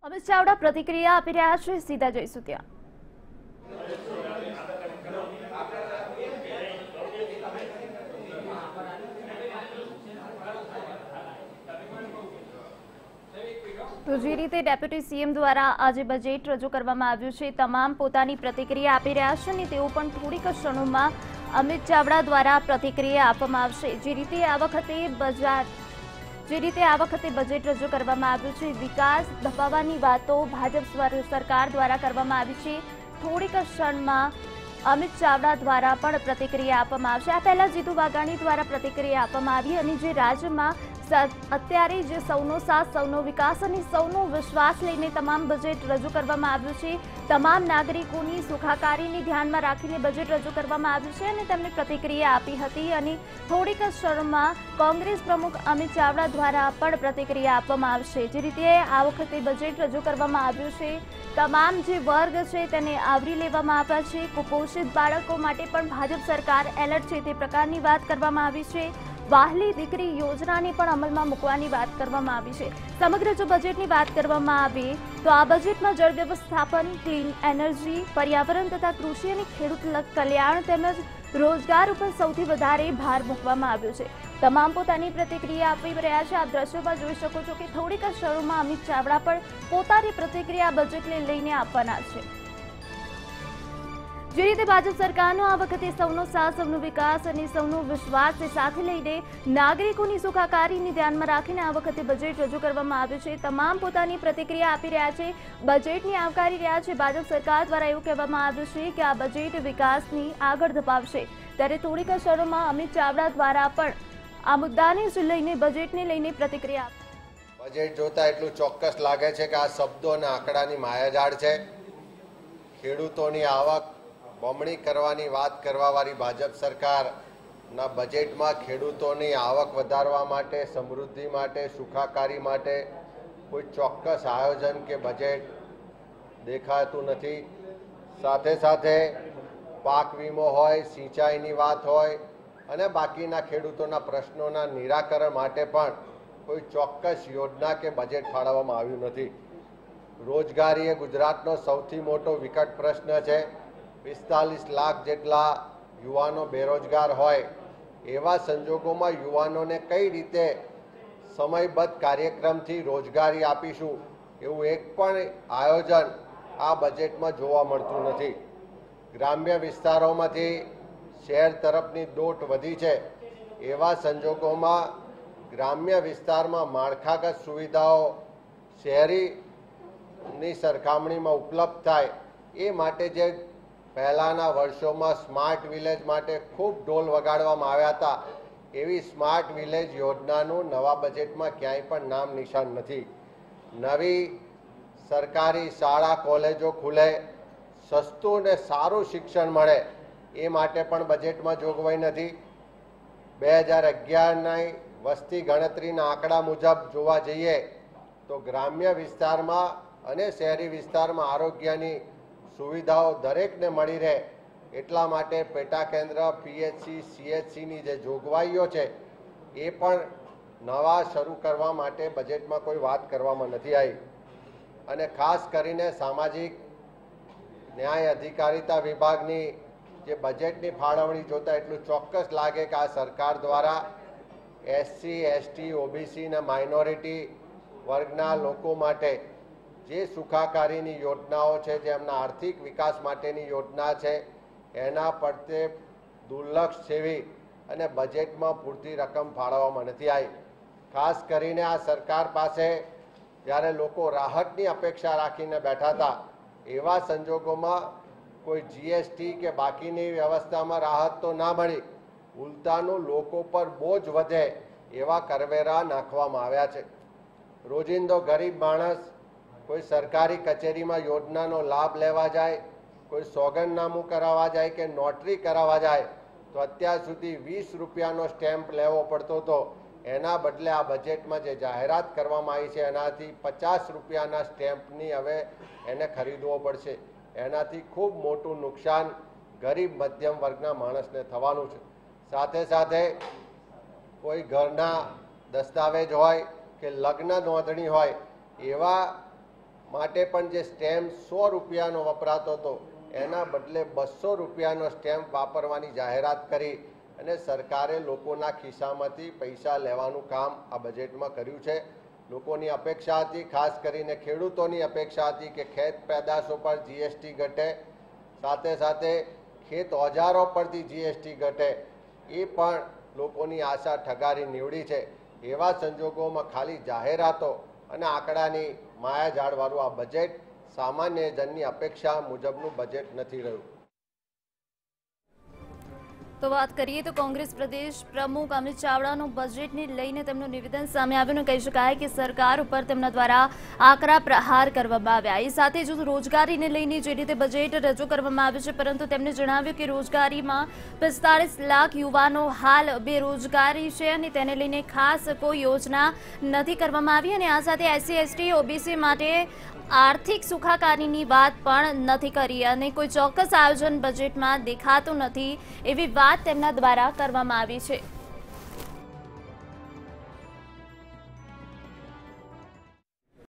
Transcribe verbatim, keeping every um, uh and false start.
અમિત ચાવડા પ્રતિક્રિયા આપી રહ્યા છે, સીધા જઈશું ત્યાં। તો જે રીતે ડેપ્યુટી સીએમ દ્વારા આજે બજેટ રજૂ કરવામાં આવ્યું છે, તમામ પોતાની પ્રતિક્રિયા આપી રહ્યા છે અને તેઓ પણ થોડીક ક્ષણોમાં અમિત ચાવડા દ્વારા પ્રતિક્રિયા આપવામાં આવશે। જે રીતે આ વખતે બજાર જે રીતે આ વખતે બજેટ રજૂ કરવામાં આવ્યું છે, વિકાસ દબાવવાની વાતો ભાજપ સરકાર દ્વારા કરવામાં આવી છે। થોડીક ક્ષણમાં અમિત ચાવડા દ્વારા પણ પ્રતિક્રિયા આપવામાં આવશે। આ પહેલા જીતુ વાઘાણી દ્વારા પ્રતિક્રિયા આપવામાં આવી અને જે રાજ્યમાં અત્યારે જે સૌનો સાથ સૌનો વિકાસ અને સૌનો વિશ્વાસ લઈને તમામ બજેટ રજૂ કરવામાં આવ્યું છે, તમામ નાગરિકોની સુખાકારીને ધ્યાનમાં રાખીને બજેટ રજૂ કરવામાં આવ્યું છે અને તેમણે પ્રતિક્રિયા આપી હતી અને થોડીક ક્ષણમાં કોંગ્રેસ પ્રમુખ અમિત ચાવડા દ્વારા પણ પ્રતિક્રિયા આપવામાં આવશે। જે રીતે આ વખતે બજેટ રજૂ કરવામાં આવ્યું છે, તમામ જે વર્ગ છે તેને આવરી લેવામાં આવ્યા છે। કુપોષિત બાળકો માટે પણ ભાજપ સરકાર એલર્ટ છે તે પ્રકારની વાત કરવામાં આવી છે। વાહલી દીકરી યોજનાને પણ અમલમાં મૂકવાની વાત કરવામાં આવી છે। સમગ્ર જો બજેટની વાત કરવામાં આવે તો આ બજેટમાં જળ વ્યવસ્થાપન, ક્લીન એનર્જી, પર્યાવરણ તથા કૃષિ અને ખેડૂત કલ્યાણ તેમજ રોજગાર ઉપર સૌથી વધારે ભાર મૂકવામાં આવ્યો છે। તમામ પોતાની પ્રતિક્રિયા આપી રહ્યા છે। આપ દ્રશ્યોમાં જોઈ શકો છો કે થોડીક ક્ષણોમાં અમિત ચાવડા પણ પોતાની પ્રતિક્રિયા બજેટને લઈને આપવાના છે। જે રીતે ભાજપ સરકારનો આ વખતે સૌનો સાથ સૌનો વિકાસ અને સૌનો વિશ્વાસ સાથે લઈને નાગરિકોની સુખાકારીને ધ્યાનમાં રાખીને આ વખતે બજેટ રજૂ કરવામાં આવ્યું છે। તમામ પોતાની પ્રતિક્રિયા આપી રહ્યા છે, બજેટની આવકારી રહ્યા છે। ભાજપ સરકાર દ્વારા એવું કહેવામાં આવ્યું છે કે આ બજેટ વિકાસની આગળ ધપાવશે, ત્યારે થોડીક ક્ષણોમાં અમિત ચાવડા દ્વારા પણ આ મુદ્દાને જ લઈને બજેટને લઈને પ્રતિક્રિયા આપી। બજેટ જોતા એટલું ચોક્કસ લાગે છે કે આ શબ્દો અને આંકડાની માયાજાળ છે। ખેડૂતોની આવક બમણી કરવાની વાત કરવાવાળી ભાજપ સરકારના બજેટમાં ખેડૂતોની આવક વધારવા માટે, સમૃદ્ધિ માટે, સુખાકારી માટે કોઈ ચોક્કસ આયોજન કે બજેટ દેખાતું નથી। સાથે સાથે પાક વીમો હોય, સિંચાઈની વાત હોય અને બાકીના ખેડૂતોના પ્રશ્નોના નિરાકરણ માટે પણ કોઈ ચોક્કસ યોજના કે બજેટ ફાળવવામાં આવ્યું નથી। રોજગારી એ ગુજરાતનો સૌથી મોટો વિકટ પ્રશ્ન છે। પિસ્તાલીસ લાખ જેટલા યુવાનો બેરોજગાર હોય એવા સંજોગોમાં યુવાનોને કઈ રીતે સમયબદ્ધ કાર્યક્રમથી રોજગારી આપીશું એવું એક પણ આયોજન આ બજેટમાં જોવા મળતું નથી। ગ્રામ્ય વિસ્તારોમાંથી શહેર તરફની દોટ વધી છે, એવા સંજોગોમાં ગ્રામ્ય વિસ્તારમાં માળખાગત સુવિધાઓ શહેરીની સરખામણીમાં ઉપલબ્ધ થાય એ માટે જે પહેલાંના વર્ષોમાં સ્માર્ટ વિલેજ માટે ખૂબ ઢોલ વગાડવામાં આવ્યા હતા, એવી સ્માર્ટ વિલેજ યોજનાનું નવા બજેટમાં ક્યાંય પણ નામ નિશાન નથી। નવી સરકારી શાળા કોલેજો ખુલે, સસ્તું ને સારું શિક્ષણ મળે એ માટે પણ બજેટમાં જોગવાઈ નથી। બે હજાર અગિયારની વસ્તી ગણતરીના આંકડા મુજબ જોવા જઈએ તો ગ્રામ્ય વિસ્તારમાં અને શહેરી વિસ્તારમાં આરોગ્યની સુવિધાઓ દરેકને મળી રહે એટલા માટે પેટા કેન્દ્ર, પીએચસી, સીએચસીની જે જોગવાઈઓ છે એ પણ નવા શરૂ કરવા માટે બજેટમાં કોઈ વાત કરવામાં નથી આવી। અને ખાસ કરીને સામાજિક ન્યાય અધિકારિતા વિભાગની જે બજેટની ફાળવણી જોતા એટલું ચોક્કસ લાગે કે આ સરકાર દ્વારા એસસી, એસટી, ઓબીસી અને માઇનોરિટી વર્ગના લોકો માટે જે સુખાકારીની યોજનાઓ છે, જે એમના આર્થિક વિકાસ માટેની યોજના છે, એના પ્રત્યે દુર્લક્ષ સેવી અને બજેટમાં પૂરતી રકમ ફાળવવામાં નથી આવી। ખાસ કરીને આ સરકાર પાસે જ્યારે લોકો રાહતની અપેક્ષા રાખીને બેઠા હતા એવા સંજોગોમાં કોઈ જીએસટી કે બાકીની વ્યવસ્થામાં રાહત તો ના મળી, ઉલટાનું લોકો પર બોજ વધે એવા કરવેરા નાખવામાં આવ્યા છે। રોજિંદો ગરીબ માણસ કોઈ સરકારી કચેરીમાં યોજનાનો લાભ લેવા જાય, કોઈ સોગંદનામું કરાવવા જાય કે નોટરી કરાવવા જાય તો અત્યાર સુધી વીસ રૂપિયાનો સ્ટેમ્પ લેવો પડતો હતો, એના બદલે આ બજેટમાં જે જાહેરાત કરવામાં આવી છે એનાથી પચાસ રૂપિયાના સ્ટેમ્પની હવે એને ખરીદવો પડશે। એનાથી ખૂબ મોટું નુકસાન ગરીબ મધ્યમ વર્ગના માણસને થવાનું છે। સાથે સાથે કોઈ ઘરના દસ્તાવેજ હોય કે લગ્ન નોંધણી હોય એવા માટે પણ જે સ્ટેમ્પ સો રૂપિયાનો વપરાતો હતો એના બદલે બસો રૂપિયાનો સ્ટેમ્પ વાપરવાની જાહેરાત કરી અને સરકારે લોકોના ખિસ્સામાંથી પૈસા લેવાનું કામ આ બજેટમાં કર્યું છે. લોકોની અપેક્ષા હતી, ખાસ કરીને ખેડૂતોની અપેક્ષા હતી કે ખેત પેદાશો પર જીએસટી ઘટે, સાથે સાથે ખેત ઓજારો પરથી જીએસટી ઘટે. એ પણ લોકોની આશા ઠગારી નીવડી છે. એવા સંજોગોમાં ખાલી જાહેરાતો અને આંકડાની માયાજાળવાળું આ બજેટ સામાન્ય જનની અપેક્ષા મુજબનું બજેટ નથી રહ્યું. તો વાત કરીએ તો કોંગ્રેસ પ્રદેશ પ્રમુખ અમિત ચાવડાનું બજેટને લઈને તેમનું નિવેદન સામે આવ્યું. કહી શકાય કે સરકાર ઉપર તેમના દ્વારા આકરા પ્રહાર કરવામાં આવ્યા. એ સાથે જ રોજગારીને લઈને જે રીતે બજેટ રજૂ કરવામાં આવ્યું છે, પરંતુ તેમણે જણાવ્યું કે રોજગારીમાં પિસ્તાળીસ લાખ યુવાનો હાલ બેરોજગારી છે અને તેને લઈને ખાસ કોઈ યોજના નથી કરવામાં આવી. અને આ સાથે એસસી એસટી ઓબીસી માટે આર્થિક સુખાકારીની વાત પણ નથી કરી અને કોઈ ચોક્કસ આયોજન બજેટમાં દેખાતું નથી એવી વાત તેમના દ્વારા કરવામાં આવી છે.